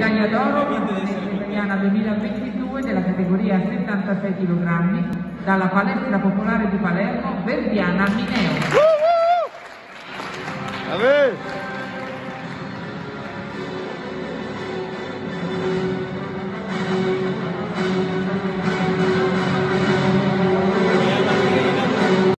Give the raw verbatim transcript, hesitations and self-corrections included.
medaglia d'oro italiana duemilaventidue della categoria settantasei chilogrammi dalla palestra popolare di Palermo, Verdiana Mineo.